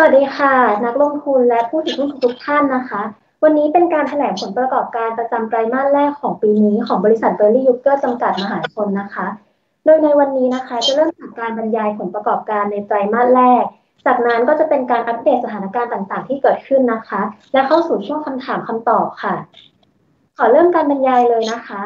วัสดีค่ะนักลงทุนและผู้ถือหุ้นทุกท่านนะคะวันนี้เป็นการแถลงผลประกอบการประจำไตรมาสแรกของปีนี้ของบริษัทเบอร์รี่ยูเกอร์จำกัดมหาชนนะคะโดยในวันนี้นะคะจะเริ่มจากการบรรยายผลประกอบการในไตรมาสแรกจากนั้นก็จะเป็นการอัปเดตสถานการณ์ต่างๆที่เกิดขึ้นนะคะและเข้าสู่ช่วงคำถามคำตอบค่ะขอเริ่มการบรรยายเลยนะคะ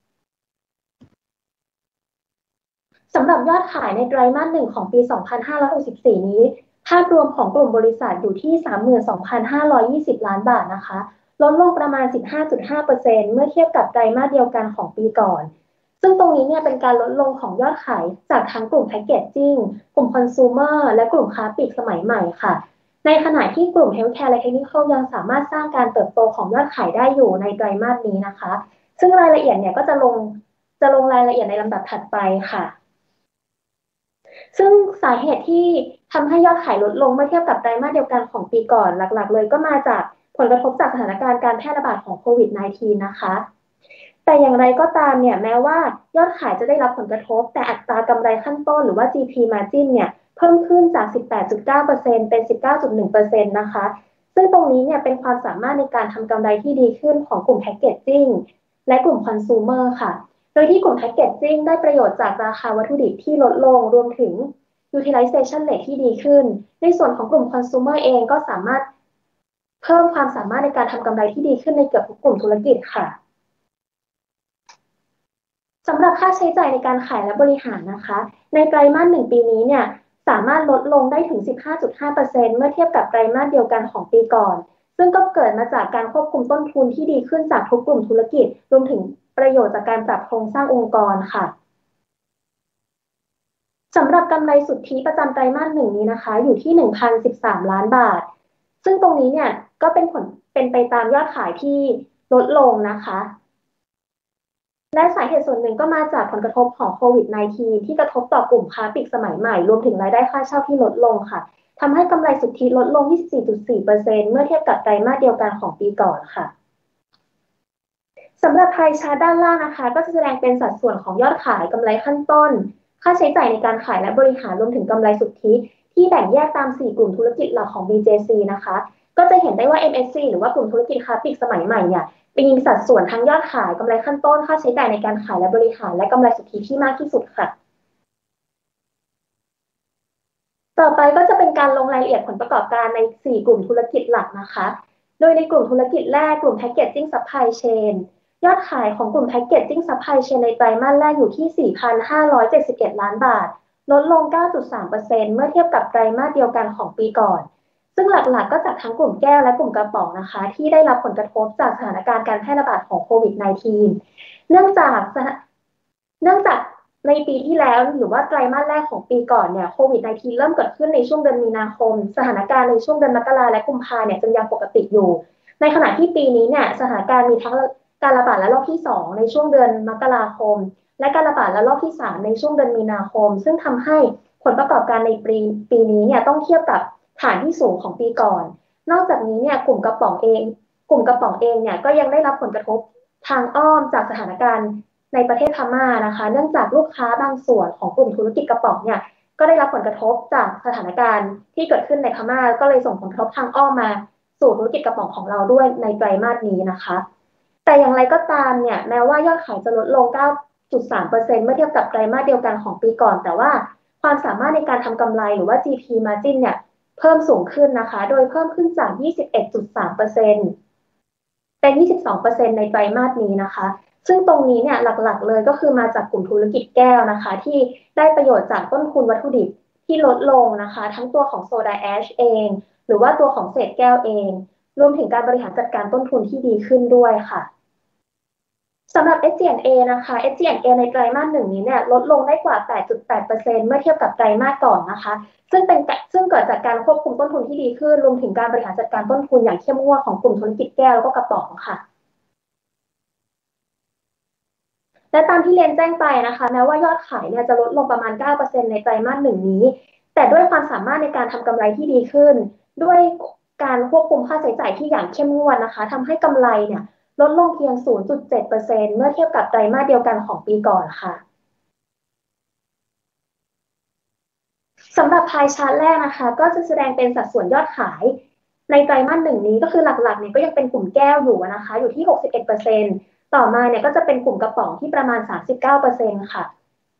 สำหรับยอดขายในไตรมาส1ของปี 2564 นี้ภาพรวมของกลุ่มบริษัทอยู่ที่ 32,520 ล้านบาทนะคะลดลงประมาณ 15.5% เมื่อเทียบกับไตรมาสเดียวกันของปีก่อนซึ่งตรงนี้เนี่ยเป็นการลดลงของยอดขายจากทั้งกลุ่มแพคเกจจิ้งกลุ่มคอน sumer และกลุ่มค้าปลีกสมัยใหม่ค่ะในขณะที่กลุ่ม Healthcare และ Chemical ยังสามารถสร้างการเติบโตของยอดขายได้อยู่ในไตรมาสนี้นะคะซึ่งรายละเอียดเนี่ยก็จะลงรายละเอียดในลำดับถัดไปค่ะ ซึ่งสาเหตุที่ทำให้ยอดขายลดลงเมื่อเทียบกับไตรมาสเดียวกันของปีก่อนหลักๆเลยก็มาจากผลกระทบจากสถานการณ์การแพร่ระบาดของโควิด -19 นะคะแต่อย่างไรก็ตามเนี่ยแม้ว่ายอดขายจะได้รับผลกระทบแต่อัตรากำไรขั้นต้นหรือว่า GP margin เนี่ยเพิ่มขึ้นจาก 18.9% เป็น 19.1% นะคะซึ่งตรงนี้เนี่ยเป็นความสามารถในการทำกำไรที่ดีขึ้นของกลุ่มแพคเกจจิ้งและกลุ่มคอน sumer ค่ะโดยที่กลุ่มแพคเกจจิ้งได้ประโยชน์จากราคาวัตถุดิบที่ลดลงรวมถึง utilization rate ที่ดีขึ้นในส่วนของกลุ่ม consumer เองก็สามารถเพิ่มความสามารถในการทำกำไรที่ดีขึ้นในเกือบทุกกลุ่มธุรกิจค่ะสำหรับค่าใช้จ่ายในการขายและบริหารนะคะในไตรมาส1ปีนี้เนี่ยสามารถลดลงได้ถึง 15.5% เมื่อเทียบกับไตรมาสเดียวกันของปีก่อนซึ่งก็เกิดมาจากการควบคุมต้นทุนที่ดีขึ้นจากทุกกลุ่มธุรกิจรวมถึงประโยชน์จากการปรับโครงสร้างองค์กรค่ะ สำหรับกำไรสุทธิประจำไตรมาส1นี้นะคะอยู่ที่ 1,013 ล้านบาทซึ่งตรงนี้เนี่ยก็เป็นไปตามยอดขายที่ลดลงนะคะและสาเหตุส่วนหนึ่งก็มาจากผลกระทบของโควิด -19 ที่กระทบต่อกลุ่มค้าปลีกสมัยใหม่รวมถึงรายได้ค่าเช่าที่ลดลงค่ะทำให้กำไรสุทธิลดลง 24.4% เมื่อเทียบกับไตรมาสเดียวกันของปีก่อนค่ะสำหรับพายชาร์ตด้านล่างนะคะก็จะแสดงเป็นสัดส่วนของยอดขายกำไรขั้นต้นค่าใช้จ่ายในการขายและบริหารรวมถึงกำไรสุทธิที่แบ่งแยกตาม4กลุ่มธุรกิจหลักของ BJC นะคะก็จะเห็นได้ว่า MSC หรือว่ากลุ่มธุรกิจค้าปลีกสมัยใหม่เนี่ยมีสัดส่วนทั้งยอดขายกำไรขั้นต้นค่าใช้จ่ายในการขายและบริหารและกำไรสุทธิที่มากที่สุดค่ะต่อไปก็จะเป็นการลงรายละเอียดผลประกอบการใน4กลุ่มธุรกิจหลักนะคะโดยในกลุ่มธุรกิจแรกกลุ่ม Packaging Supply Chain ยอดขายของกลุ่ม Packaging Supply Chain ในไตรมาสแรกอยู่ที่ 4,571 ล้านบาทลดลง 9.3% เมื่อเทียบกับไตรมาสเดียวกันของปีก่อนซึ่งหลักๆก็จากทั้งกลุ่มแก้วและกลุ่มกระป๋องนะคะที่ได้รับผลกระทบจากสถานการณ์การแพร่ระบาดของโควิด -19 เนื่องจากเนื่องจากในปีที่แล้วหรือว่าไตรมาสแรกของปีก่อนเนี่ยโควิด -19 เริ่มเกิดขึ้นในช่วงเดือนมีนาคมสถานการณ์ในช่วงเดือนมกราและกุมภาเนี่ยจึงยังปกติอยู่ในขณะที่ปีนี้เนี่ยสถานการณ์มีทั้งการระบาดระลอกที่2ในช่วงเดือนมกราคมและการระบาดระลอกที่3ในช่วงเดือนมีนาคมซึ่งทำให้ผลประกอบการในปีนี้เนี่ยต้องเทียบกับฐานที่สูงของปีก่อนนอกจากนี้เนี่ยกลุ่มกระป๋องเองเนี่ยก็ยังได้รับผลกระทบทางอ้อมจากสถานการณ์ ในประเทศพม่านะคะเนื่องจากลูกค้าบางส่วนของกลุ่มธุรกิจกระป๋องเนี่ยก็ได้รับผลกระทบจากสถานการณ์ที่เกิดขึ้นในพม่าก็เลยส่งผลกระทบทางอ้อมมาสู่ธุรกิจกระป๋องของเราด้วยในไตรมาสนี้นะคะแต่อย่างไรก็ตามเนี่ยแม้ว่ายอดขายจะลดลง 9.3% เมื่อเทียบกับไตรมาสเดียวกันของปีก่อนแต่ว่าความสามารถในการทำกำไรหรือว่า GP margin เนี่ยเพิ่มสูงขึ้นนะคะโดยเพิ่มขึ้นจาก 21.3%เป็น 22% ในไตรมาสนี้นะคะ ซึ่งตรงนี้เนี่ยหลักๆเลยก็คือมาจากกลุ่มธุรกิจแก้วนะคะที่ได้ประโยชน์จากต้นทุนวัตถุดิบที่ลดลงนะคะทั้งตัวของโซดาแอชเองหรือว่าตัวของเศษแก้วเองรวมถึงการบริหารจัดการต้นทุนที่ดีขึ้นด้วยค่ะสำหรับ SG&A นะคะ SG&A ในไตรมาส1นี้เนี่ยลดลงได้กว่า 8.8% เมื่อเทียบกับไตรมาสก่อนนะคะซึ่งเกิดจากการควบคุมต้นทุนที่ดีขึ้นรวมถึงการบริหารจัดการต้นทุนอย่างเข้มงวดของกลุ่มธุรกิจแก้วแล้วก็กระป๋องค่ะ และตามที่เรียนแจ้งไปนะคะแม้ว่ายอดขายเนี่ยจะลดลงประมาณ 9% ในไตรมาส1นี้แต่ด้วยความสามารถในการทำกำไรที่ดีขึ้นด้วยการควบคุมค่าใช้จ่ายที่อย่างเข้มงวดนะคะทำให้กำไรเนี่ยลดลงเพียง 0.7% เมื่อเทียบกับไตรมาสเดียวกันของปีก่อนค่ะ สสำหรับพายชาร์ตแรกนะคะก็จะแสดงเป็นสัดส่วนยอดขายในไตรมาสหนึ่งนี้ก็คือหลักๆเนี่ยก็ยังเป็นกลุ่มแก้วอยู่นะคะอยู่ที่61%ต่อมาเนี่ยก็จะเป็นกลุ่มกระป๋องที่ประมาณ39%ค่ะ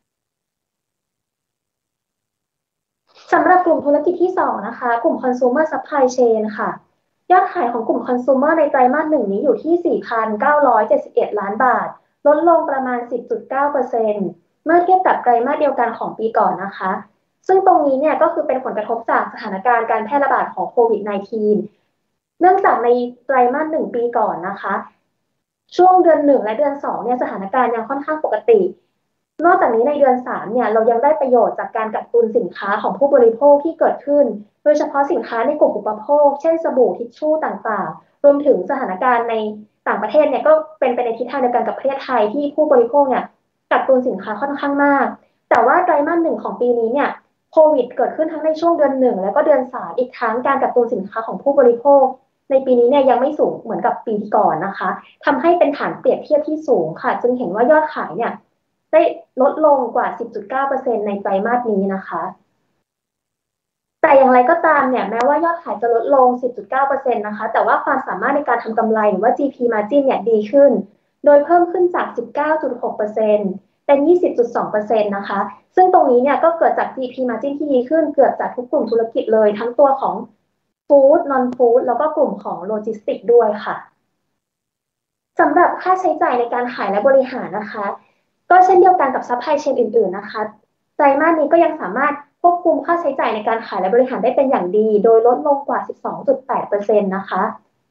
สำหรับกลุ่มธุรกิจที่2นะคะกลุ่ม consumer supply chain ค่ะยอดขายของกลุ่ม consumer ในไตรมาสหนึ่งนี้อยู่ที่4,971ล้านบาทลดลงประมาณ10.9%เมื่อเทียบกับไตรมาสเดียวกันของปีก่อนนะคะซึ่งตรงนี้เนี่ยก็คือเป็นผลกระทบจากสถานการณ์การแพร่ระบาดของโควิด -19 เนื่องจากในไตรมาสหนึ่งปีก่อนนะคะช่วงเดือน1และเดือน2เนี่ยสถานการณ์ยังค่อนข้างปกตินอกจากนี้ในเดือน3เนี่ยเรายังได้ประโยชน์จากการกักตุนสินค้าของผู้บริโภคที่เกิดขึ้นโดยเฉพาะสินค้าในกลุ่มอุปโภคเช่นสบู่ทิชชู่ต่างๆรวมถึงสถานการณ์ในต่างประเทศเนี่ยก็เป็นไปในทิศทางเดียวกันกับประเทศไทยที่ผู้บริโภคเนี่ยกักตุนสินค้าค่อนข้างมากแต่ว่าไตรมาสหนึ่งของปีนี้เนี่ยโควิดเกิดขึ้นทั้งในช่วงเดือน1แล้วก็เดือน3อีกทั้งการกักตุนสินค้าของผู้บริโภคในปีนี้เนี่ยยังไม่สูงเหมือนกับปีก่อนนะคะทำให้เป็นฐานเปรียบเทียบที่สูงค่ะจึงเห็นว่ายอดขายเนี่ยได้ลดลงกว่า10.9%ในไตรมาสนี้นะคะแต่อย่างไรก็ตามเนี่ยแม้ว่ายอดขายจะลดลง10.9%นะคะแต่ว่าความสามารถในการทำกำไรหรือว่า GP margin เนี่ยดีขึ้นโดยเพิ่มขึ้นจาก19.6%เป็น20.2%นะคะซึ่งตรงนี้เนี่ยก็เกิดจาก GP margin ที่ดีขึ้นเกือบจากทุกกลุ่มธุรกิจเลยทั้งตัวของฟู้ดนอนฟู้ดแล้วก็กลุ่มของโลจิสติกด้วยค่ะสำหรับค่าใช้จ่ายในการขายและบริหารนะคะก็เช่นเดียวกันกับซัพพลายเชนอื่นๆนะคะไตรมาสนี้ก็ยังสามารถควบคุมค่าใช้จ่ายในการขายและบริหารได้เป็นอย่างดีโดยลดลงกว่า12.8%นะคะ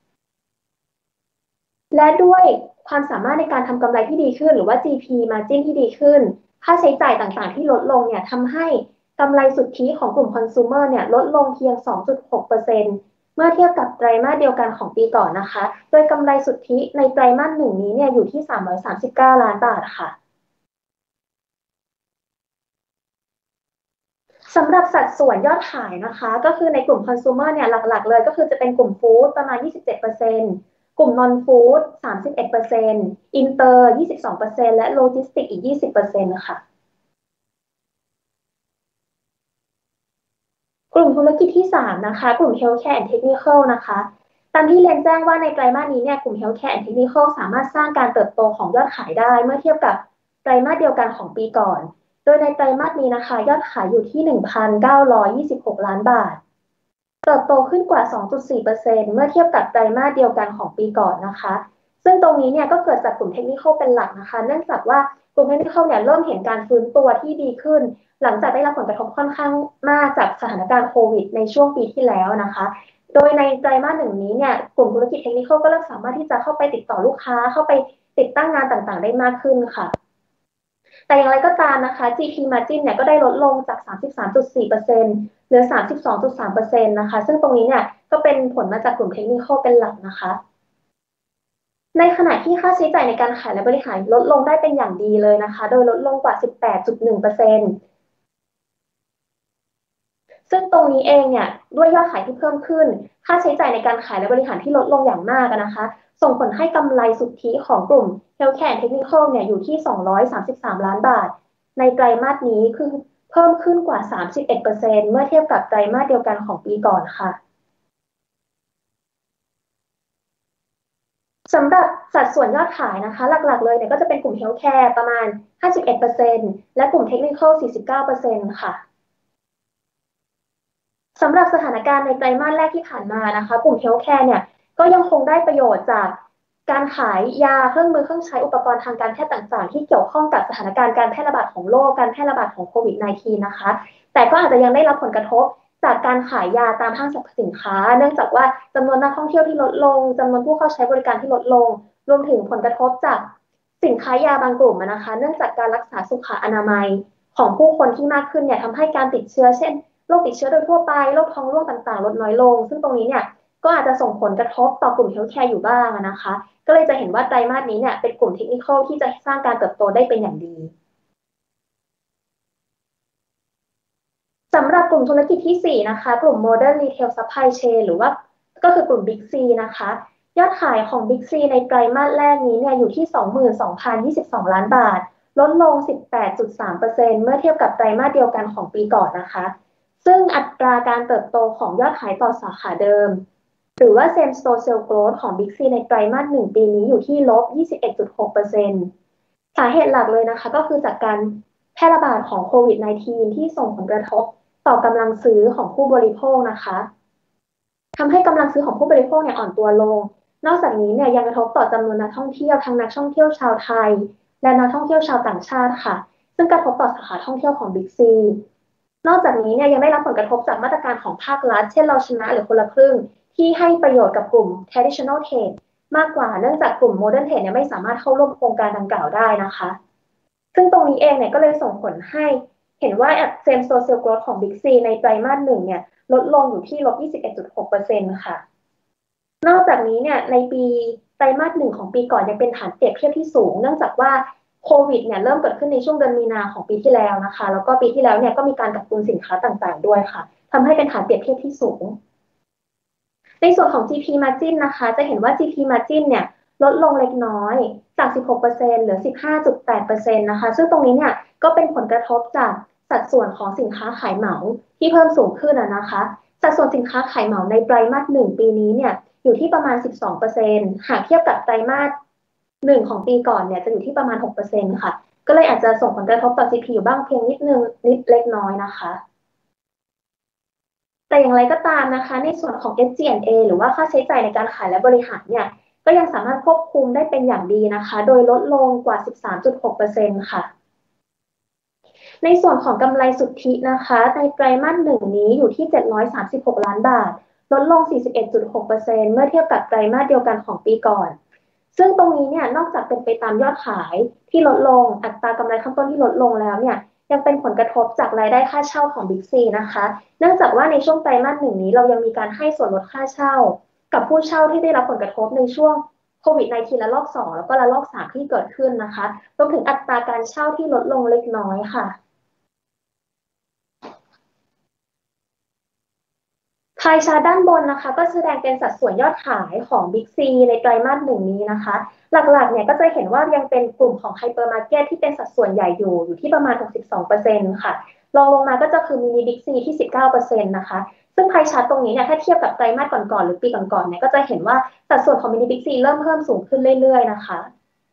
และด้วยความสามารถในการทำกำไรที่ดีขึ้นหรือว่า GP margin ที่ดีขึ้นค่าใช้จ่ายต่างๆที่ลดลงเนี่ยทำให้กำไรสุทธิของกลุ่ม consumer เนี่ยลดลงเพียง 2.6%เมื่อเทียบกับไตรมาสเดียวกันของปีก่อนนะคะโดยกำไรสุทธิในไตรมาสหนึ่งนี้เนี่ยอยู่ที่339ล้านบาทค่ะสำหรับสัดส่วนยอดขายนะคะก็คือในกลุ่ม consumer เนี่ยหลักๆเลยก็คือจะเป็นกลุ่มฟู้ดประมาณ27%กลุ่มนอนฟู้ด31%อินเตอร์22%และโลจิสติกอีก20%ค่ะ กลุ่มธุรกิจที่3นะคะกลุ่ม Healthcare and Technical นะคะตามที่เรียนแจ้งว่าในไตรมาสนี้เนี่ยกลุ่ม Healthcare and Technical สามารถสร้างการเติบโตของยอดขายได้เมื่อเทียบกับไตรมาสเดียวกันของปีก่อนโดยในไตรมาสนี้นะคะยอดขายอยู่ที่1,926ล้านบาทเติบโตขึ้นกว่า2.4%เมื่อเทียบกับไตรมาสเดียวกันของปีก่อนนะคะซึ่งตรงนี้เนี่ยก็เกิดจากกลุ่มเทคนิคเป็นหลักนะคะเนื่องจากว่ากลุ่มเทคนิคเนี่ยเริ่มเห็นการฟื้นตัวที่ดีขึ้น หลังจากได้รับผลกระทบค่อนข้างมากจากสถานการณ์โควิดในช่วงปีที่แล้วนะคะ โดยในไตรมาสหนึ่งนี้เนี่ยกลุ่มธุรกิจเทคนิคก็เริ่มสามารถที่จะเข้าไปติดต่อลูกค้าเข้าไปติดตั้งงานต่างๆได้มากขึ้นค่ะ แต่อย่างไรก็ตามนะคะ GP margin เนี่ยก็ได้ลดลงจาก33.4%เหลือ32.3%นะคะซึ่งตรงนี้เนี่ยก็เป็นผลมาจากกลุ่มเทคนิคเป็นหลักนะคะในขณะที่ค่าใช้จ่ายในการขายและบริหารลดลงได้เป็นอย่างดีเลยนะคะโดยลดลงกว่า18.1%ซึ่งตรงนี้เองเนี่ยด้วยยอดขายที่เพิ่มขึ้นค่าใช้จ่ายในการขายและบริหารที่ลดลงอย่างมากนะคะส่งผลให้กำไรสุทธิของกลุ่ม Healthcare and Technical เนี่ยอยู่ที่233ล้านบาทในไตรมาสนี้คือเพิ่มขึ้นกว่า31%เมื่อเทียบกับไตรมาสเดียวกันของปีก่อนค่ะ สำหรับสัดส่วนยอดขายนะคะหลักๆเลยเนี่ยก็จะเป็นกลุ่ม Healthcare ประมาณ51%และกลุ่ม Technical 49%ค่ะสำหรับสถานการณ์ในไตรมาสแรกที่ผ่านมานะคะกลุ่ม Healthcare เนี่ยก็ยังคงได้ประโยชน์จากการขายยาเครื่องมือเครื่องใช้อุปกรณ์ทางการแพทย์ต่างๆที่เกี่ยวข้องกับสถานการณ์การแพร่ระบาดของโรคการแพร่ระบาดของโควิด -19 นะคะแต่ก็อาจจะยังได้รับผลกระทบจากการขายยาตามห้างสรรพสินค้าเนื่องจากว่าจำนวนนักท่องเที่ยวที่ลดลงจำนวนผู้เข้าใช้บริการที่ลดลงรวมถึงผลกระทบจากสินค้ายาบางกลุ่มนะคะเนื่องจากการรักษาสุขอนามัยของผู้คนที่มากขึ้นเนี่ยทำให้การติดเชื้อเช่น โรคติดเชื้อโดยทั่วไปโรคท้องร่วงต่างๆลดน้อยลงซึ่งตรงนี้เนี่ยก็อาจจะส่งผลกระทบต่อกลุ่มเฮลท์แคร์อยู่บ้างนะคะก็เลยจะเห็นว่าไตรมาสนี้เนี่ยเป็นกลุ่มเทคนิคที่จะสร้างการเติบโตได้เป็นอย่างดีสำหรับกลุ่มธุรกิจที่4นะคะกลุ่ม Modern Retail Supply Chain หรือว่าก็คือกลุ่ม Big C นะคะยอดขายของ Big C ในไตรมาสแรกนี้เนี่ยอยู่ที่22,022ล้านบาทลดลง18.3%เมื่อเทียบกับไตรมาสเดียวกันของปีก่อนนะคะซึ่งอัตราการเติบโตของยอดขายต่อสาขาเดิมหรือว่า Same Store Sales Growth ของ Big C ในไตรมาส1ปีนี้อยู่ที่ลบ 21.6%สาเหตุหลักเลยนะคะก็คือจากการแพร่ระบาดของโควิด -19 ที่ส่งผลกระทบต่อกำลังซื้อของผู้บริโภคนะคะทำให้กำลังซื้อของผู้บริโภคเนี่ยอ่อนตัวลงนอกจากนี้เนี่ยยังกระทบต่อจำนวนนักท่องเที่ยวทั้งนักท่องเที่ยวชาวไทยและนักท่องเที่ยวชาวต่างชาติค่ะซึ่งกระทบต่อสาขาท่องเที่ยวของ Big C นอกจากนี้เนี่ยยังได้รับผลกระทบจากมาตรการของภาครัฐเช่นเราชนะหรือคนละครึ่งที่ให้ประโยชน์กับกลุ่ม traditional trade มากกว่าเนื่องจากกลุ่ม modern trade เนี่ยไม่สามารถเข้าร่วมโครงการดังกล่าวได้นะคะซึ่งตรงนี้เองเนี่ยก็เลยส่งผลให้เห็นว่า same store sales growth ของ Big C ในไตรมาสหนึ่งเนี่ยลดลงอยู่ที่ลบ 21.6% ค่ะนอกจากนี้เนี่ยในปีไตรมาสหนึ่งของปีก่อนยังเป็นฐานเปรียบเทียบที่สูงเนื่องจากว่าโควิดเนี่ยเริ่มเกิดขึ้นในช่วงเดือนมีนาของปีที่แล้วนะคะแล้วก็ปีที่แล้วเนี่ยก็มีการกักตุนสินค้าต่างๆด้วยค่ะทำให้เป็นฐานเปรียบเทียบที่สูงในส่วนของ GP margin นะคะจะเห็นว่า GP margin เนี่ยลดลงเล็กน้อยจาก 16% เหลือ 15.8% นะคะซึ่งตรงนี้เนี่ยก็เป็นผลกระทบจากสัดส่วนของสินค้าขายเหมาที่เพิ่มสูงขึ้นนะคะสัดส่วนสินค้าขายเหมาในไตรมาสหนึ่งปีนี้เนี่ยอยู่ที่ประมาณ 12%หากเทียบกับไตรมาสหนึ่งของปีก่อนเนี่ยจะอยู่ที่ประมาณ 6% ค่ะก็เลยอาจจะส่งผลกระทบต่อ GP อยู่บ้างเพียงนิดนึงนิดเล็กน้อยนะคะแต่อย่างไรก็ตามนะคะในส่วนของ SG&A หรือว่าค่าใช้จ่ายในการขายและบริหารเนี่ยก็ยังสามารถควบคุมได้เป็นอย่างดีนะคะโดยลดลงกว่า 13.6% ค่ะในส่วนของกำไรสุทธินะคะในไตรมาสหนึ่งนี้อยู่ที่736ล้านบาทลดลง 41.6% เมื่อเทียบกับไตรมาสเดียวกันของปีก่อนซึ่งตรงนี้เนี่ยนอกจากเป็นไปตามยอดขายที่ลดลงอัตรากำไรขั้นต้นที่ลดลงแล้วเนี่ยยังเป็นผลกระทบจากรายได้ค่าเช่าของ Big C นะคะเนื่องจากว่าในช่วงไตรมาสหนึ่งนี้เรายังมีการให้ส่วนลดค่าเช่ากับผู้เช่าที่ได้รับผลกระทบในช่วงโควิด -19 ระลอก2แล้วก็ระลอก3ที่เกิดขึ้นนะคะรวมถึงอัตราการเช่าที่ลดลงเล็กน้อยค่ะ พายชาร์ตด้านบนนะคะก็แสดงเป็นสัดส่วนยอดขายของ Big C ในไตรมาสหนึ่งนี้นะคะหลักๆเนี่ยก็จะเห็นว่ายังเป็นกลุ่มของไฮเปอร์มาร์เก็ตที่เป็นสัดส่วนใหญ่อยู่ที่ประมาณ 62%ค่ะรองลงมาก็จะคือมินิบิ๊กซีที่ 19%นะคะซึ่งพายชาร์ตตรงนี้เนี่ยถ้าเทียบกับไตรมาสก่อนๆหรือปีก่อนๆเนี่ยก็จะเห็นว่าสัดส่วนของมินิบิ๊กซีเริ่มเพิ่มสูงขึ้นเรื่อยๆนะคะ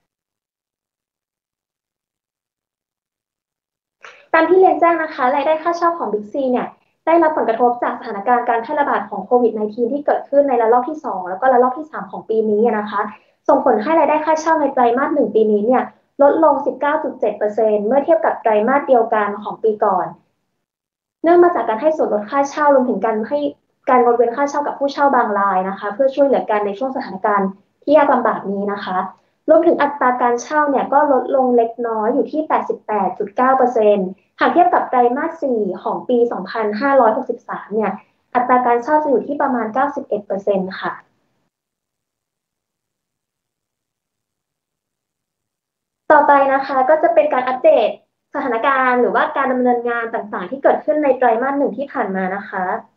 ตามที่เรียนแจ้งนะคะรายได้ค่าเช่าของ Big C เนี่ยได้รับผลกระทบจากสถานการณ์การแพร่ระบาดของโควิด -19 ที่เกิดขึ้นในระลอกที่2แล้วก็ระลอกที่3ของปีนี้นะคะส่งผลให้รายได้ค่าเช่าในไตรมาส1ปีนี้เนี่ยลดลง 19.7%เมื่อเทียบกับไตรมาสเดียวกันของปีก่อนเนื่องมาจากการให้ส่วนลดค่าเช่ารวมถึงการให้การงดเว้นค่าเช่ากับผู้เช่าบางรายนะคะเพื่อช่วยเหลือกันในช่วงสถานการณ์ที่ยากลำบากนี้นะคะรวมถึงอัตราการเช่าเนี่ยก็ลดลงเล็กน้อยอยู่ที่ 88.9%หากเทียบกับไตรมาส4ของปี 2563เนี่ยอัตราการเช่าจะอยู่ที่ประมาณ 91%ค่ะต่อไปนะคะก็จะเป็นการอัปเดตสถานการณ์หรือว่าการดำเนินงานต่างๆที่เกิดขึ้นในไตรมาสหนึ่งที่ผ่านมานะคะ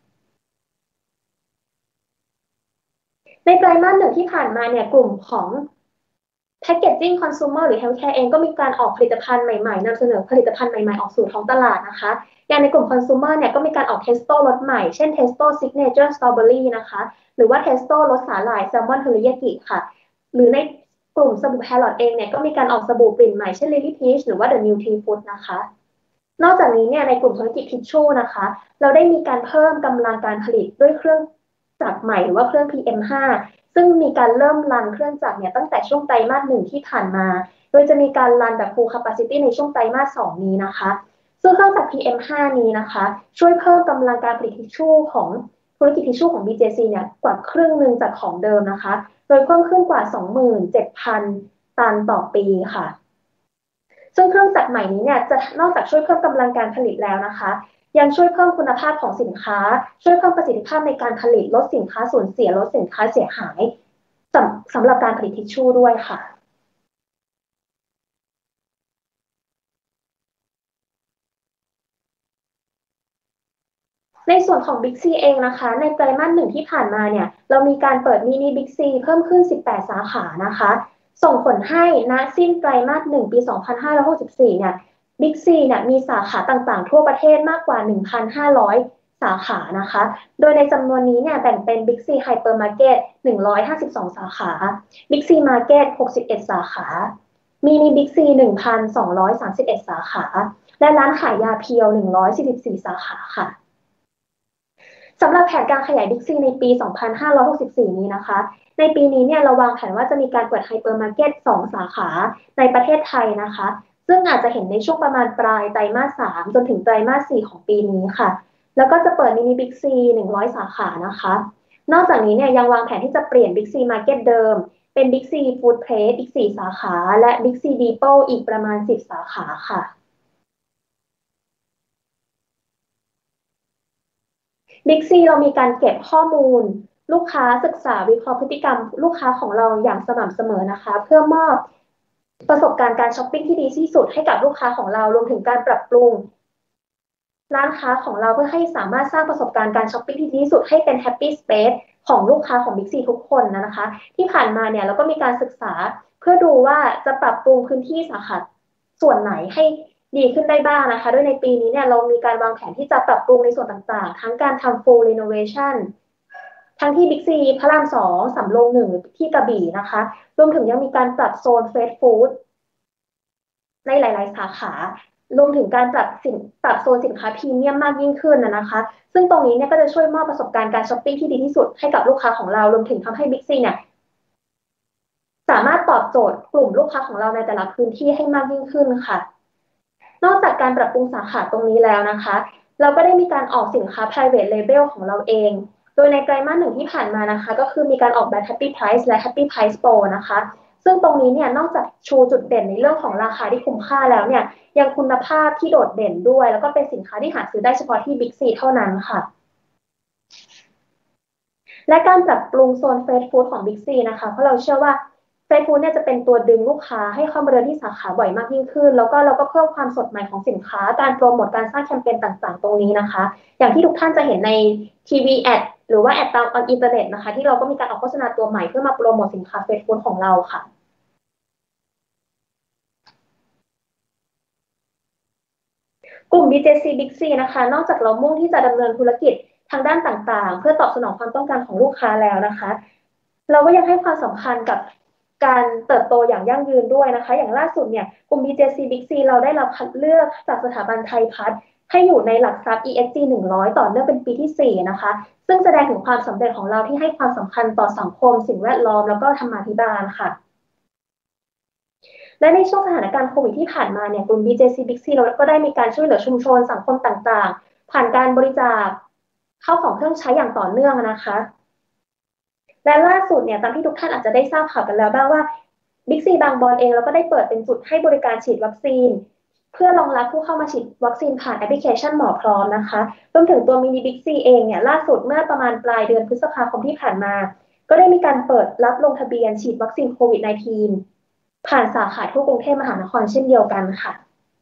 ในไตรมาสหนึ่งที่ผ่านมาเนี่ยกลุ่มของ Packaging Consumer หรือ Healthcare เองก็มีการออกผลิตภัณฑ์ใหม่ๆนำเสนอผลิตภัณฑ์ใหม่ๆออกสู่ท้องตลาดนะคะอย่างในกลุ่ม Consumer เนี่ยก็มีการออก Testo รสใหม่เช่น Testo Signature Strawberry นะคะหรือว่า Testo รสสาหร่ายแซลมอนเทอริยากิค่ะหรือในกลุ่มสบู่ Palette เองเนี่ยก็มีการออกสบู่กลิ่นใหม่เช่น Lily Peach หรือว่า The New Tea Food นะคะนอกจากนี้เนี่ยในกลุ่มธุรกิจทิชชู่นะคะเราได้มีการเพิ่มกำลังการผลิตด้วยเครื่องจักรใหม่หรือว่าเครื่อง PM5 ซึ่งมีการเริ่มรันเครื่องจักรเนี่ยตั้งแต่ช่วงไตรมาสหนึ่งที่ผ่านมา โดยจะมีการรันแบบ full capacity ในช่วงไตรมาส2นี้นะคะซึ่งเครื่องจักร PM5 นี้นะคะช่วยเพิ่มกำลังการผลิตทิชชู่ของธุรกิจทิชชู่ของ BJC เนี่ยกว่าครึ่งหนึ่งจากของเดิมนะคะโดยเพิ่มขึ้นกว่า 27,000 ตันต่อปีค่ะ ซึ่งเครื่องจักรใหม่นี้เนี่ยจะนอกจากช่วยเพิ่มกำลังการผลิตแล้วนะคะยังช่วยเพิ่มคุณภาพของสินค้าช่วยเพิ่มประสิทธิภาพในการผลิตลดสินค้าสูญเสียลดสินค้าเสียหายสำหรับการผลิตทิชชู่ด้วยค่ะในส่วนของ Big C เองนะคะในไตรมาสหนึ่งที่ผ่านมาเนี่ยเรามีการเปิดมินิ Big C เพิ่มขึ้น18สาขานะคะส่งผลให้ณสิ้นไตรมาส1ปี2564เนี่ย Big C เนี่ยมีสาขาต่างๆทั่วประเทศมากกว่า1,500 สาขานะคะ โดยในจำนวนนี้เนี่ยแบ่งเป็น Big C Hypermarket 152 สาขา Big C Market 61 สาขาMini Big C 1,231 สาขา และร้านขายยาเพียว 144 สาขาค่ะ สำหรับแผนการขยาย Big C ในปี 2564 นี้นะคะ ในปีนี้เนี่ยเราวางแผนว่าจะมีการเปิดไฮเปอร์มาร์เก็ต 2 สาขาในประเทศไทยนะคะ ซึ่งอาจจะเห็นในช่วงประมาณปลายไตรมาส 3 จนถึงไตรมาส 4 ของปีนี้ค่ะ แล้วก็จะเปิดมินิบิ๊กซี100 สาขานะคะ นอกจากนี้เนี่ยยังวางแผนที่จะเปลี่ยน Big C Market เดิมเป็น Big C Food Place อีก 4 สาขา และ Big C Depot อีกประมาณ 10 สาขาค่ะ บิ๊กซีเรามีการเก็บข้อมูลลูกค้าศึกษาวิเคราะห์พฤติกรรมลูกค้าของเราอย่างสม่ำเสมอนะคะเพื่อมอบประสบการณ์การช้อปปิ้งที่ดีที่สุดให้กับลูกค้าของเรารวมถึงการปรับปรุงร้านค้าของเราเพื่อให้สามารถสร้างประสบการณ์การช้อปปิ้งที่ดีที่สุดให้เป็นแฮปปี้สเปซของลูกค้าของบิ๊กซีทุกคนนะคะที่ผ่านมาเนี่ยเราก็มีการศึกษาเพื่อดูว่าจะปรับปรุงพื้นที่สาขาส่วนไหนให้ดีขึ้นได้บ้างนะคะด้วยในปีนี้เนี่ยเรามีการวางแผนที่จะปรับปรุงในส่วนต่างๆทั้งการทำ full renovation ทั้งที่บิ๊กซีพระราม2สำโรง1ที่กระบี่นะคะรวมถึงยังมีการปรับโซนเฟสต์ฟู้ดในหลายๆสาขารวมถึงการปรับโซนสินค้าพรีเมียมมากยิ่งขึ้นนะคะซึ่งตรงนี้เนี่ยก็จะช่วยมอบประสบการณ์การช้อปปิ้งที่ดีที่สุดให้กับลูกค้าของเรารวมถึงทำให้บิ๊กซีเนี่ยสามารถตอบโจทย์กลุ่มลูกค้าของเราในแต่ละพื้นที่ให้มากยิ่งขึ้นค่ะ นอกจากการปรับปรุงสาขาตรงนี้แล้วนะคะ เราก็ได้มีการออกสินค้า private label ของเราเอง โดยในไตรมาส 1ที่ผ่านมานะคะ ก็คือมีการออกแบบ Happy Price และ Happy Price Pro นะคะ ซึ่งตรงนี้เนี่ยนอกจากชูจุดเด่นในเรื่องของราคาที่คุ้มค่าแล้วเนี่ยยังคุณภาพที่โดดเด่นด้วย แล้วก็เป็นสินค้าที่หาซื้อได้เฉพาะที่ Big C เท่านั้นค่ะ และการปรับปรุงโซนเฟสต์ฟู้ดของ Big C นะคะเพราะเราเชื่อว่าเฟสต์ฟู้ดเนี่ยจะเป็นตัวดึงลูกค้าให้เข้ามาเดินที่สาขาบ่อยมากยิ่งขึ้นแล้วก็เราก็เพิ่มความสดใหม่ของสินค้าการโปรโมทการสร้างแคมเปญต่างๆตรงนี้นะคะอย่างที่ทุกท่านจะเห็นในทีวีแอดหรือว่าแอดตามออนอินเทอร์เน็ตนะคะที่เราก็มีการออกโฆษณาตัวใหม่เพื่อมาโปรโมทสินค้าเฟสต์ฟู้ดของเราค่ะ กลุ่ม BJC Big C นะคะนอกจากเรามุ่งที่จะดำเนินธุรกิจทางด้านต่างๆเพื่อตอบสนองความต้องการของลูกค้าแล้วนะคะเราก็ยังให้ความสำคัญกับการเติบโตอย่างยั่งยืนด้วยนะคะอย่างล่าสุดเนี่ยกลุ่ม BJC Big C เราได้รับคัดเลือกจากสถาบันไทยพัฒน์ให้อยู่ในหลักทรัพย์ ESG 100ต่อเนื่องเป็นปีที่4นะคะซึ่งแสดงถึงความสำเร็จของเราที่ให้ความสำคัญต่อสังคมสิ่งแวดล้อมแล้วก็ธรรมาภิบาลค่ะ และในช่วงสถานการณ์โควิดที่ผ่านมาเนี่ยกลุ่ม BJC Big C เราก็ได้มีการช่วยเหลือชุมชนสังคมต่างๆผ่านการบริจาคเข้าของเครื่องใช้อย่างต่อเนื่องนะคะและล่าสุดเนี่ยตามที่ทุกท่านอาจจะได้ทราบข่าวกันแล้วบ้างว่า Big C บางบอนเองเราก็ได้เปิดเป็นจุดให้บริการฉีดวัคซีนเพื่อรองรับผู้เข้ามาฉีดวัคซีนผ่านแอปพลิเคชันหมอพร้อมนะคะรวมถึงตัวมินิบิ๊กซีเองเนี่ยล่าสุดเมื่อประมาณปลายเดือนพฤษภาคมที่ผ่านมาก็ได้มีการเปิดรับลงทะเบียนฉีดวัคซีนโควิด -19 ผ่านสาขาทั่วกรุงเทพมหานครเช่นเดียวกันค่ะ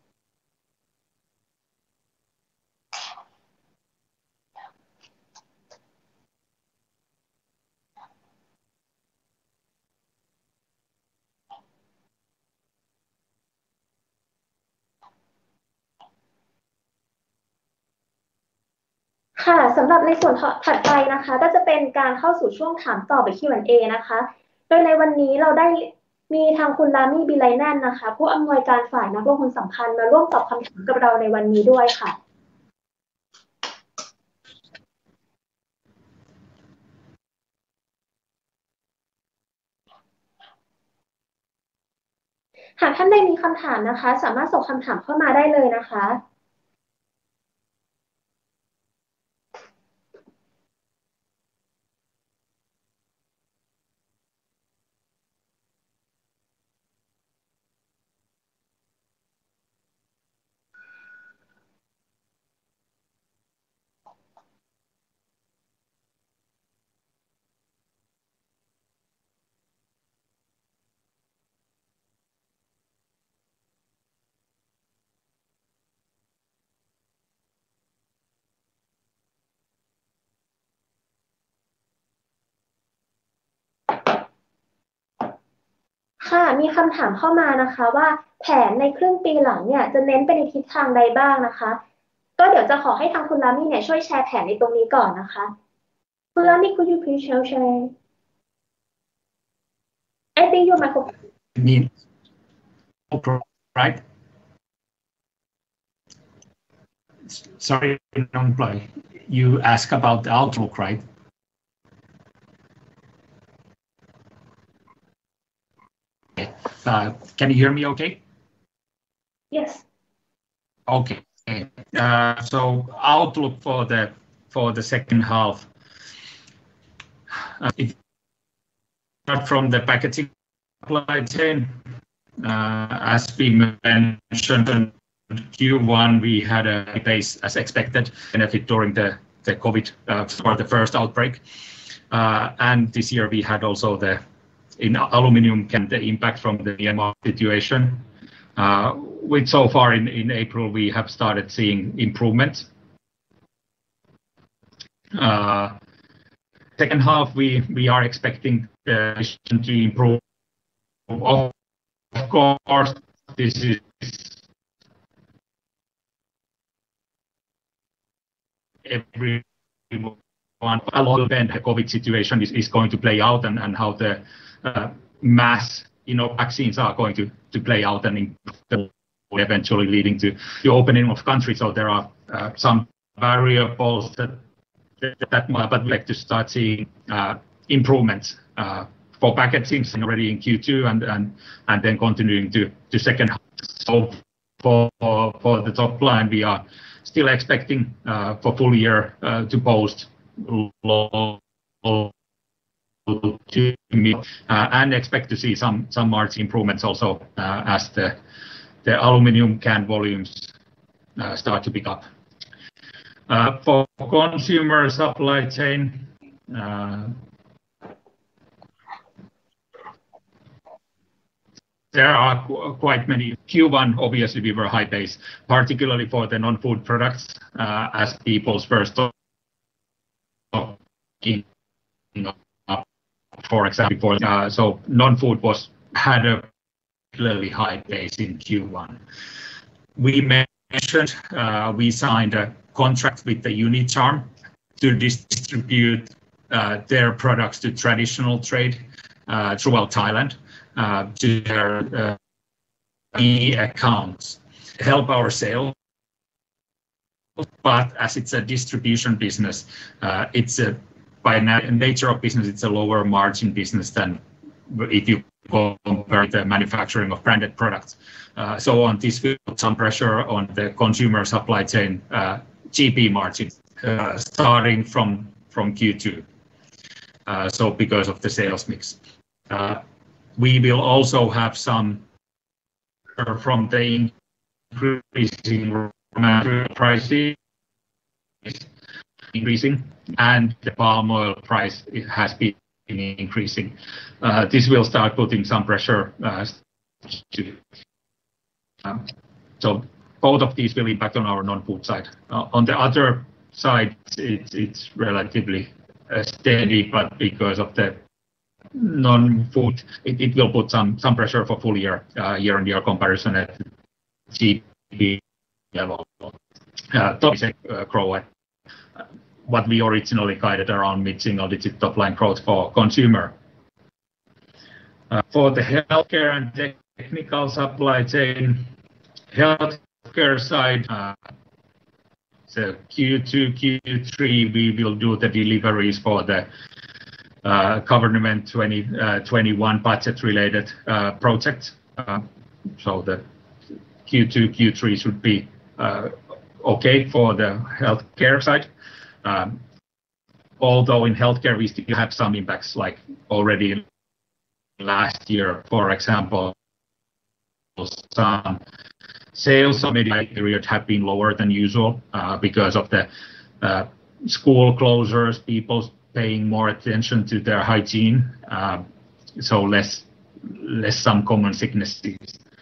ค่ะสำหรับในส่วนถัดไปนะคะก็จะเป็นการเข้าสู่ช่วงถามตอบแบบ Q&A นะคะโดยในวันนี้เราได้มีทางคุณลามี่บิไลแนนนะคะผู้อำนวยการฝ่ายนักลงทุนสัมพันธ์มาร่วมตอบคำถามกับเราในวันนี้ด้วยค่ะหากท่านใดมีคำถามนะคะสามารถส่งคำถามเข้ามาได้เลยนะคะค่ะมีคำถามเข้ามานะคะว่าแผนในครึ่งปีหลังเนี่ยจะเน้นไปในทิศทางใดบ้างนะคะก็เดี๋ยวจะขอให้ทางคุณลามี่เนี่ยช่วยแชร์แผนในตรงนี้ก่อนนะคะคุณลามี่ could you please share I think your microphone Need right? Sorry, non-play. You ask about the outlook, right? Can you hear me okay? yes Okay. So outlook for the second half. If not from the packaging supply chain, as we mentioned, Q1 we had a base as expected benefit during the COVID for the first outbreak, and this year we had also in aluminium the impact from the Myanmar situation. With so far in April we have started seeing improvements. Second half we are expecting the situation to improve. Of course, this is everyone a lot of the COVID situation is going to play out and how the mass vaccines are going to play out and eventually leading to the opening of countries. So there are some variables that but we like to start seeing improvements for packaging already in Q2 and then continuing to second half. So for the top line, we are still expecting for full year to post low to mid and expect to see some margin improvements also as the aluminium can volumes start to pick up. For consumer supply chain, there are quite many. Q1 obviously we were high base, particularly for the non-food products, as people's first stocking up, for example. So non-food had a particularly high base in Q1. We mentioned we signed a contract with the Unicharm to distribute their products to traditional trade throughout Thailand. To their accounts, help our sales. But as it's a distribution business, it's by nature of business, it's a lower margin business than if you compare the manufacturing of branded products. So on this, we put some pressure on the consumer supply chain GP margin starting from Q2. So because of the sales mix. We will also have some from the increasing material prices increasing, and the palm oil price has been increasing. This will start putting some pressure. So both of these will impact on our non-food side. On the other side, it's relatively steady, but because of the non-food, it will put some pressure for full year-on-year comparison at GP level. Topic grow at what we originally guided around mid-single-digit top-line growth for consumer. For the healthcare and technical supply chain, healthcare side, so Q2, Q3, we will do the deliveries for the government 2021 budget-related projects. So the Q2, Q3 should be okay for the healthcare side. Although in healthcare we still have some impacts, like already last year, for example, some sales of media period have been lower than usual because of the school closures, people paying more attention to their hygiene, so less some common sicknesses.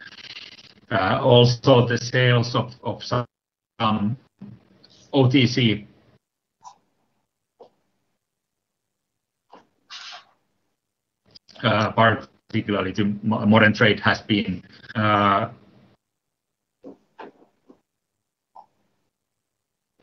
Also the sales of some OTC particularly to modern trade has been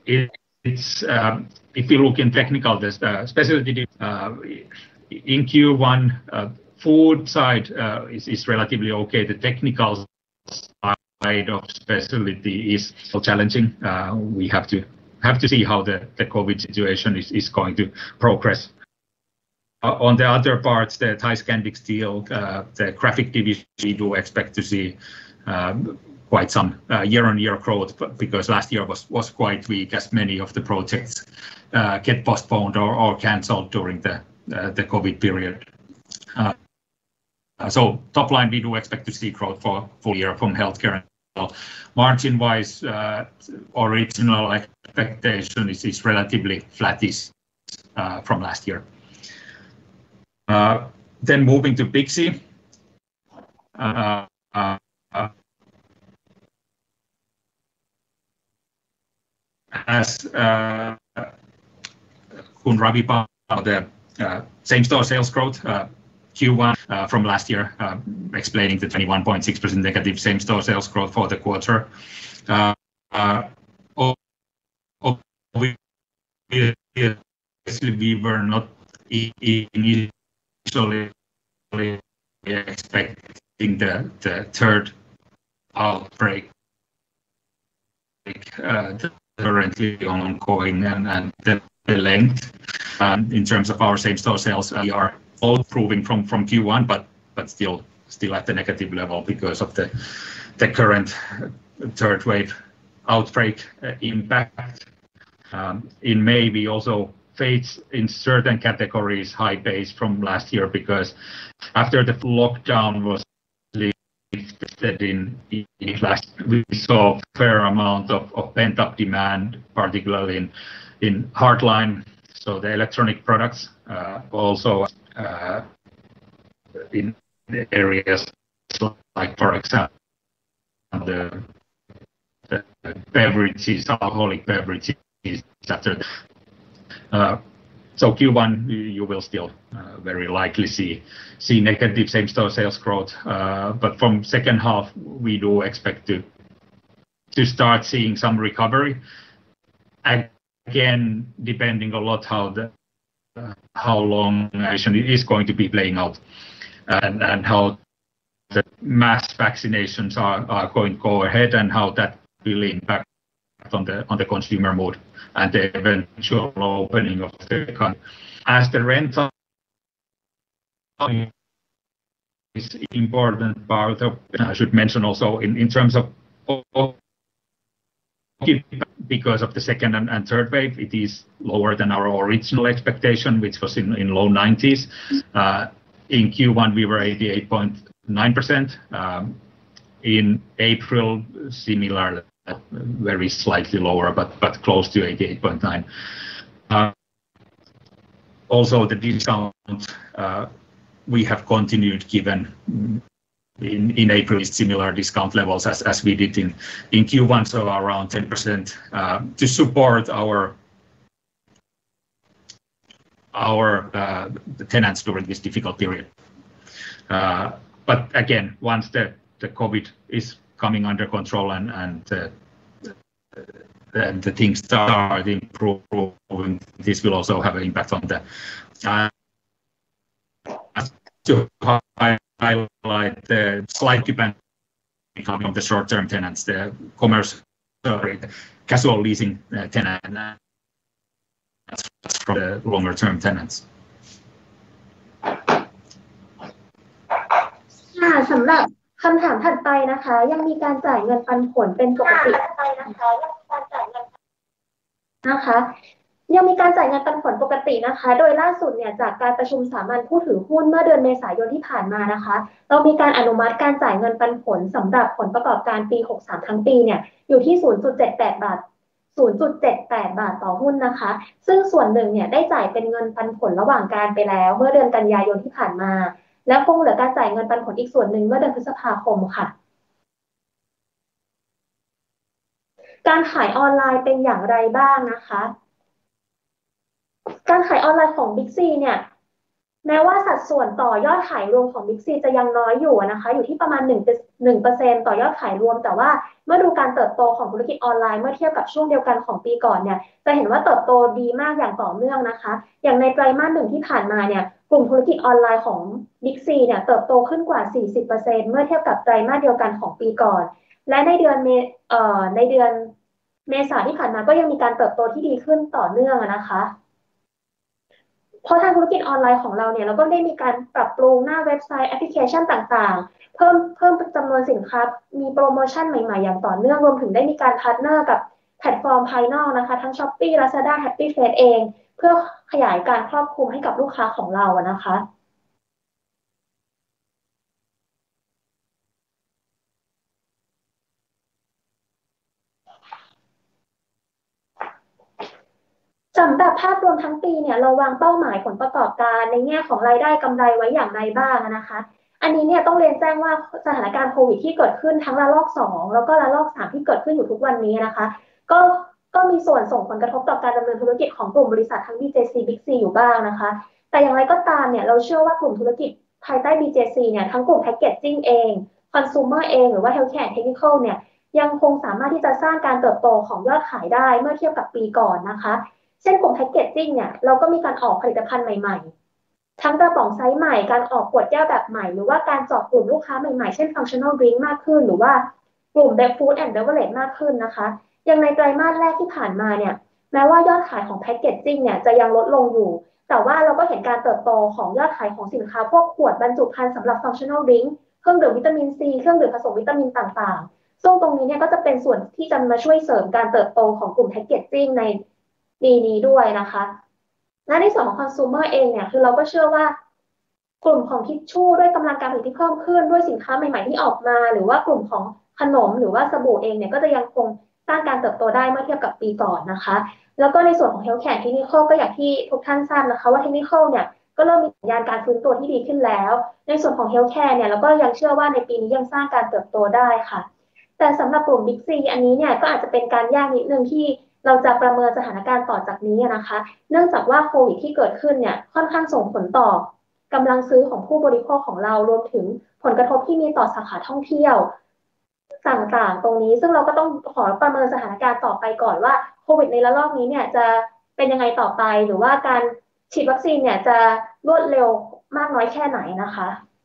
it's if you look in technical, there's specialty in Q1 food side is relatively okay. The technical side of specialty is still challenging. We have to see how the COVID situation is going to progress. On the other parts, the Thai Scandic Steel, the graphic division, we do expect to see quite some year-on-year growth because last year was quite weak as many of the projects get postponed or cancelled during the COVID period. So top line, we do expect to see growth for full year from healthcare. Margin-wise, original expectation is relatively flattish from last year. Then moving to Pixie. As Kun Ravi about the same-store sales growth, Q1 from last year, explaining the 21.6% negative same-store sales growth for the quarter. Obviously, we were not initially expecting the third outbreak currently ongoing and the length. In terms of our same-store sales, we are all improving from Q1, but still at the negative level because of the current third wave outbreak impact. In May, we also faced in certain categories high base from last year because after the lockdown was lifted in last, we saw a fair amount of pent-up demand, particularly in hardline, so the electronic products, also in areas like, for example, the beverages, alcoholic beverages. So Q1 you will still very likely see negative same-store sales growth, but from second half we do expect to start seeing some recovery. Again, depending a lot how long it is going to be playing out, and how the mass vaccinations are going to go ahead, and how that will impact on the consumer mood and the eventual opening of the economy. As the rental is important part of, I should mention also in terms of because of the second and third wave, it is lower than our original expectation, which was in low 90s. In Q1 we were 88.9%. In April, similar, very slightly lower, but close to 88.9. Also the discount we have continued given in April is similar discount levels as we did in Q1, so around 10% to support our the tenants during this difficult period. But again, once the COVID is coming under control and the things start improving, this will also have an impact on the to highlight the slight dependence on the short-term tenants, the commerce, casual leasing tenant, from the longer-term tenants. สำหรับคำถามถัดไปนะคะยังมีการจ่ายเงินปันผลเป็นปกตินะคะยังมีการจ่ายเงินปันผลปกตินะคะโดยล่าสุดเนี่ยจากการประชุมสามัญผู้ถือหุ้นเมื่อเดือนเมษายนที่ผ่านมานะคะเรามีการอนุมัติการจ่ายเงินปันผลสำหรับผลประกอบการปี63ทั้งปีเนี่ยอยู่ที่ 0.78 บาท 0.78 บาทต่อหุ้นนะคะซึ่งส่วนหนึ่งเนี่ยได้จ่ายเป็นเงินปันผลระหว่างการไปแล้วเมื่อเดือนกันยายนที่ผ่านมาและคงเหลือการจ่ายเงินปันผลอีกส่วนหนึ่งเมื่อเดือนพฤษภาคมค่ะการขายออนไลน์เป็นอย่างไรบ้างนะคะการขายออนไลน์ของ Big C เนี่ยแม้ว่าสัดส่วนต่อยอดขายรวมของ Big C จะยังน้อยอยู่นะคะอยู่ที่ประมาณ1%ต่อยอดขายรวมแต่ว่าเมื่อดูการเติบโตของธุรกิจออนไลน์เมื่อเทียบกับช่วงเดียวกันของปีก่อนเนี่ยจะเห็นว่าเติบโตดีมากอย่างต่อเนื่องนะคะอย่างในไตรมาส 1ที่ผ่านมาเนี่ยกลุ่มธุรกิจออนไลน์ของ Big C เนี่ยเติบโตขึ้นกว่า40%เมื่อเทียบกับไตรมาสเดียวกันของปีก่อนและในเดือนเมษาที่ผ่านมาก็ยังมีการเติบโตที่ดีขึ้นต่อเนื่องนะคะ เพราะทางธุรกิจออนไลน์ของเราเนี่ยเราก็ได้มีการปรับปรุงหน้าเว็บไซต์แอปพลิเคชันต่างๆเพิ่มจำนวนสินค้ามีโปรโมชั่นใหม่ๆอย่างต่อเนื่องรวมถึงได้มีการพาร์ทเนอร์กับแพลตฟอร์มภายนอกนะคะทั้ง Shopee Lazada Happy Face เองเพื่อขยายการครอบคลุมให้กับลูกค้าของเรานะคะ สำหรับภาพรวมทั้งปีเนี่ยเราวางเป้าหมายผลประกอบการในแง่ของรายได้กำไรไว้อย่างไรบ้างนะคะอันนี้เนี่ยต้องเรียนแจ้งว่าสถานการณ์โควิดที่เกิดขึ้นทั้งระลอก2แล้วก็ระลอก3ที่เกิดขึ้นอยู่ทุกวันนี้นะคะก็ก็มีส่วนส่งผลกระทบต่อการดำเนินธุรกิจของกลุ่มบริษัททั้ง BJC Big C อยู่บ้างนะคะแต่อย่างไรก็ตามเนี่ยเราเชื่อว่ากลุ่มธุรกิจภายใต้ BJC เนี่ยทั้งกลุ่ม Packaging เอง Consumer เองหรือว่า Healthcare and Technical เนี่ยยังคงสามารถที่จะสร้างการเติบโตของยอดขายได้เมื่อเทียบกับปีก่อนนะคะ เช่นกลุ่มแพ็กเกจจิ้งเนี่ยเราก็มีการออกผลิตภัณฑ์ใหม่ๆทั้งกระป๋องไซส์ใหม่การออกขวดแก้วแบบใหม่หรือว่าการเจาะกลุ่มลูกค้าใหม่ๆเช่น functional drink มากขึ้นหรือว่ากลุ่ม food and beverage มากขึ้นนะคะอย่างในไตรมาสแรกที่ผ่านมาเนี่ยแม้ว่ายอดขายของแพ็กเกจจิ้งเนี่ยจะยังลดลงอยู่แต่ว่าเราก็เห็นการเติบโตของยอดขายของสินค้าพวกขวดบรรจุภัณฑ์สำหรับ functional drink เครื่องดื่มวิตามินซีเครื่องดื่มผสมวิตามินต่างๆซึ่งตรงนี้เนี่ยก็จะเป็นส่วนที่จะมาช่วยเสริมการเติบโตของกลุ่มแพ็กเกจจิ้งในปีนี้ด้วยนะคะ และในส่วนของคอน sumer เองเนี่ยคือเราก็เชื่อว่ากลุ่มของทิชชู่ด้วยกำลังการผลิตที่เพิ่มขึ้นด้วยสินค้าใหม่ๆที่ออกมาหรือว่ากลุ่มของขนมหรือว่าสบู่เองเนี่ยก็จะยังคงสร้างการเติบโตได้เมื่อเทียบกับปีก่อนนะคะแล้วก็ในส่วนของ healthcare technical ก็อย่างที่ทุกท่านทราบนะคะว่า technical เนี่ยก็เริ่มมีสัญญาณการฟื้นตัวที่ดีขึ้นแล้วในส่วนของ healthcare เนี่ยเราก็ยังเชื่อว่าในปีนี้ยังสร้างการเติบโตได้ค่ะแต่สำหรับกลุ่ม Big C อันนี้เนี่ยก็อาจจะเป็นการยากนิดนึงที่เราจะประเมินสถานการณ์ต่อจากนี้นะคะ เนื่องจากว่าโควิดที่เกิดขึ้นเนี่ยค่อนข้างส่งผลต่อกำลังซื้อของผู้บริโภคของเรารวมถึงผลกระทบที่มีต่อสาขาท่องเที่ยวต่างๆตรงนี้ซึ่งเราก็ต้องขอประเมินสถานการณ์ต่อไปก่อนว่าโควิดในระลอกนี้เนี่ยจะเป็นยังไงต่อไปหรือว่าการฉีดวัคซีนเนี่ยจะรวดเร็วมากน้อยแค่ไหนนะคะ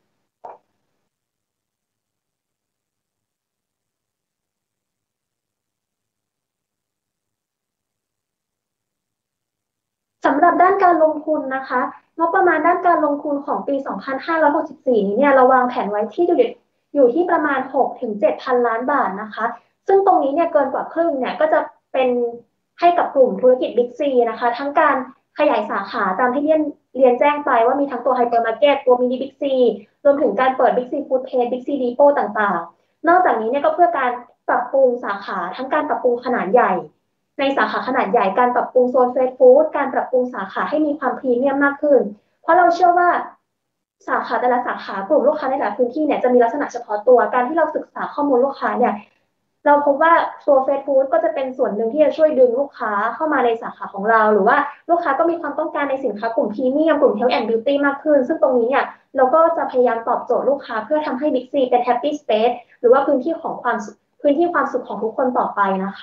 สำหรับด้านการลงทุนนะคะงบประมาณด้านการลงทุนของปี 2564 นี้เนี่ยเราวางแผนไว้ที่อยู่ที่ประมาณ 6 ถึง 7 พันล้านบาทนะคะซึ่งตรงนี้เนี่ยเกินกว่าครึ่งเนี่ยก็จะเป็นให้กับกลุ่มธุรกิจ Big C นะคะทั้งการขยายสาขาตามที่เรียนแจ้งไปว่ามีทั้งตัวไฮเปอร์มาร์เก็ตตัวมินิ Big C รวมถึงการเปิด Big C Food Place Big C Depot ต่างๆนอกจากนี้เนี่ยก็เพื่อการปรับปรุงสาขาทั้งการปรับปรุงขนาดใหญ่ ในสาขาขนาดใหญ่การปรับปรุงโซนเฟสฟู้ดการปรับปรุงสาขาให้มีความพรีเมียมมากขึ้นเพราะเราเชื่อว่าสาขาแต่ละสาขากลุ่มลูกค้าในแต่ละพื้นที่เนี่ยจะมีลักษณะเฉพาะตัวการที่เราศึกษาข้อมูลลูกค้าเนี่ยเราพบว่าตัวเฟสฟู้ดก็จะเป็นส่วนหนึ่งที่จะช่วยดึงลูกค้าเข้ามาในสาขาของเราหรือว่าลูกค้าก็มีความต้องการในสินค้ากลุ่มพรีเมียมกลุ่ม Health and Beauty มากขึ้นซึ่งตรงนี้เนี่ยเราก็จะพยายามตอบโจทย์ลูกค้าเพื่อทำให้ Big C เป็น Happy Space หรือว่าพื้นที่ความสุขของทุกคนต่อไปนะคะ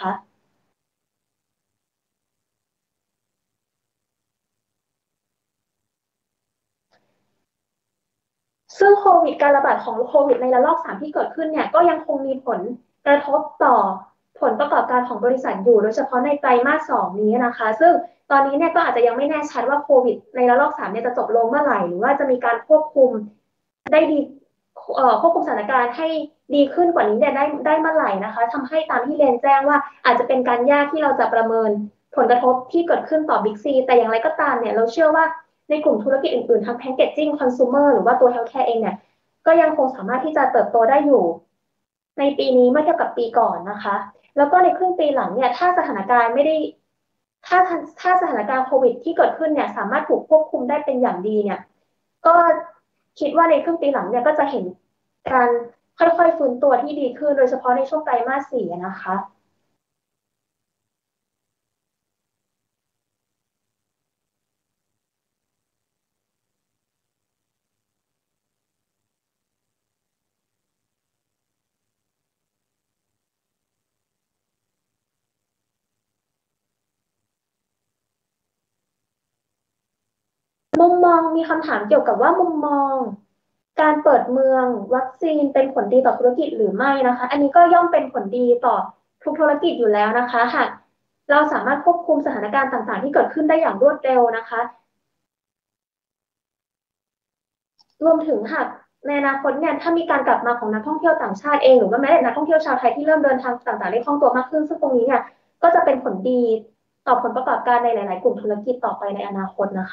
ซึ่งโควิดการระบาดของโควิดในระลอก3ที่เกิดขึ้นเนี่ยก็ยังคงมีผลกระทบต่อผลประกอบการของบริษัทอยู่โดยเฉพาะในไตรมาส2นี้นะคะซึ่งตอนนี้เนี่ยก็อาจจะยังไม่แน่ชัดว่าโควิดในระลอก3เนี่ยจะจบลงเมื่อไหร่หรือว่าจะมีการควบคุมได้ดีควบคุมสถานการณ์ให้ดีขึ้นกว่านี้เนี่ยได้เมื่อไหร่นะคะทำให้ตามที่เรียนแจ้งว่าอาจจะเป็นการยากที่เราจะประเมินผลกระทบที่เกิดขึ้นต่อ Big C แต่อย่างไรก็ตามเนี่ยเราเชื่อว่า ในกลุ่มธุรกิจอื่นๆทั้ง packaging consumer หรือว่าตัว healthcare เองเนี่ยก็ยังคงสามารถที่จะเติบโตได้อยู่ในปีนี้เมื่อเทียบกับปีก่อนนะคะแล้วก็ในครึ่งปีหลังเนี่ยถ้าสถานการณ์ไม่ได้ถ้าถ้าสถานการณ์โควิดที่เกิดขึ้นเนี่ยสามารถถูกควบคุมได้เป็นอย่างดีเนี่ยก็คิดว่าในครึ่งปีหลังเนี่ยก็จะเห็นการค่อยๆฟื้นตัวที่ดีขึ้นโดยเฉพาะในช่วงไตรมาส4นะคะมุมมองมีคำถามเกี่ยวกับว่ามุมมองการเปิดเมืองวัคซีนเป็นผลดีต่อธุรกิจหรือไม่นะคะอันนี้ก็ย่อมเป็นผลดีต่อทุกธุรกิจอยู่แล้วนะคะหากเราสามารถควบคุมสถานการณ์ต่างๆที่เกิดขึ้นได้อย่างรวดเร็วนะคะรวมถึงหากในอนาคตเนี่ยถ้ามีการกลับมาของนักท่องเที่ยวต่างชาติเองหรือว่าแม้แต่นักท่องเที่ยวชาวไทยที่เริ่มเดินทางต่างๆได้คล่องตัวมากขึ้นซึ่งตรงนี้เนี่ยก็จะเป็นผลดีต่อผลประกอบการในหลายๆกลุ่มธุรกิจต่อไปในอนาคตนะคะ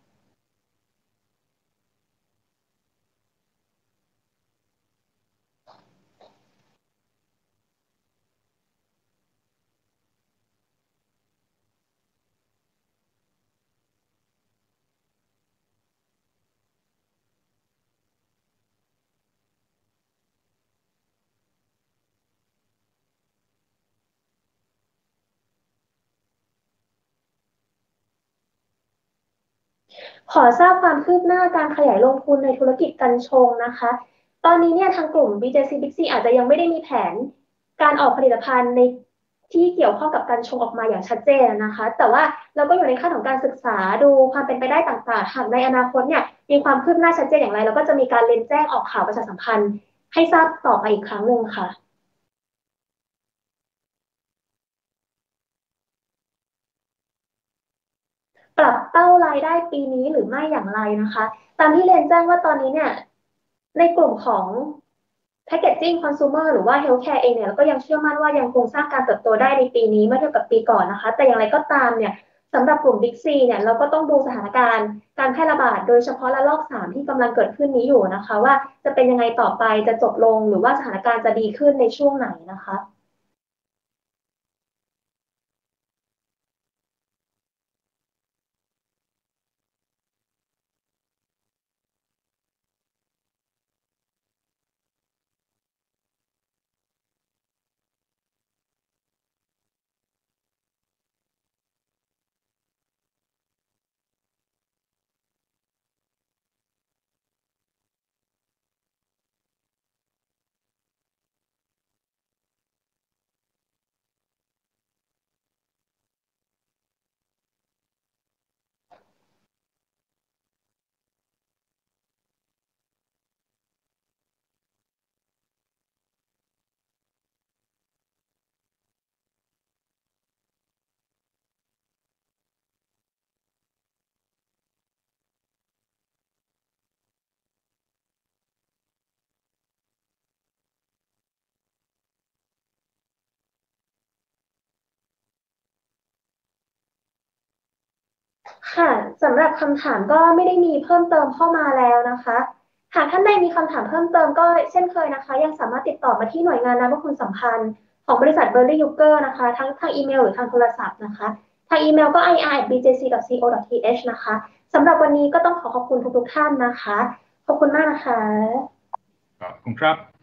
ขอทราบความคืบหน้าการขยายลงทุนในธุรกิจกัญชงนะคะ ตอนนี้เนี่ยทางกลุ่ม BJC Big C อาจจะยังไม่ได้มีแผนการออกผลิตภัณฑ์ในที่เกี่ยวข้องกับกัญชงออกมาอย่างชัดเจนนะคะ แต่ว่าเราก็อยู่ในขั้นของการศึกษาดูความเป็นไปได้ต่างๆหากในอนาคตเนี่ยมีความคืบหน้าชัดเจนอย่างไรเราก็จะมีการเรียนแจ้งออกข่าวประชาสัมพันธ์ให้ทราบต่อไปอีกครั้งหนึ่งค่ะ ปรับเป้ารายได้ปีนี้หรือไม่อย่างไรนะคะตามที่เรียนแจ้งว่าตอนนี้เนี่ยในกลุ่มของ Packaging Consumer หรือว่า Healthcare เองเนี่ยเราก็ยังเชื่อมั่นว่ายังคงสร้างการเติบโตได้ในปีนี้เมื่อเทียบกับปีก่อนนะคะแต่อย่างไรก็ตามเนี่ยสำหรับกลุ่ม Big C เนี่ยเราก็ต้องดูสถานการณ์การแพร่ระบาดโดยเฉพาะระลอก3ที่กำลังเกิดขึ้นนี้อยู่นะคะว่าจะเป็นยังไงต่อไปจะจบลงหรือว่าสถานการณ์จะดีขึ้นในช่วงไหนนะคะ ค่ะสำหรับคำถามก็ไม่ได้มีเพิ่มเติมเข้ามาแล้วนะคะหากท่านใดมีคำถามเพิ่มเติมก็เช่นเคยนะคะยังสามารถติดต่อมาที่หน่วยงานนัดคุณสัมพันธ์ของบริษัทเบอร์รี่ยูเกอร์นะคะทั้งทางอีเมลหรือทางโทรศัพท์นะคะทางอีเมลก็ ir@bjc.co.th นะคะสำหรับวันนี้ก็ต้องขอขอบคุณทุกๆท่านนะคะขอบคุณมากนะคะขอบคุณครับ